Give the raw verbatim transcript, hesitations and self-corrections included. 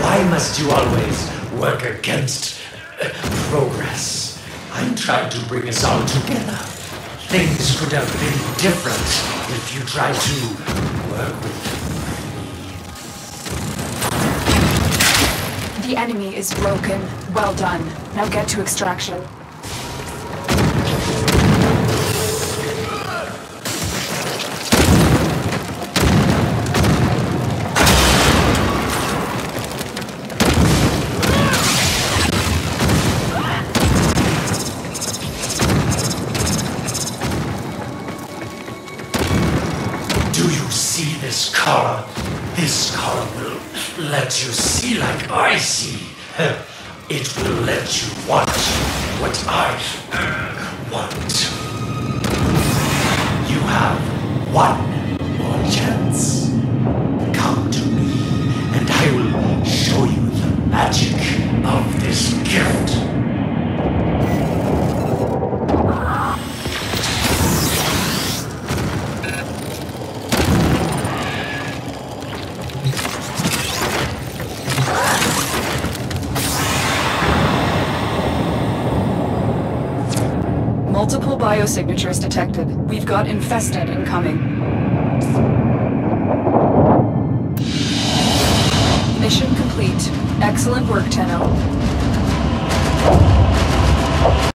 Why must you always work against uh, progress? I'm trying to bring us all together. Things could have been different if you tried to work with me. The enemy is broken. Well done. Now get to extraction. This color, this color will let you see like I see. It will let you want what I want. You have one more chance. Come to me, and I will show you the magic of this gift. Multiple biosignatures detected. We've got infested incoming. Mission complete. Excellent work, Tenno.